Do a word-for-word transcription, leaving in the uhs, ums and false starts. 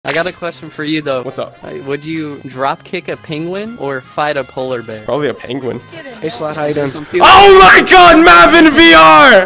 I got a question for you though. What's up? Uh, Would you drop kick a penguin or fight a polar bear? Probably a penguin. Hey, Slat, how you doing? Oh my god, Mav in V R!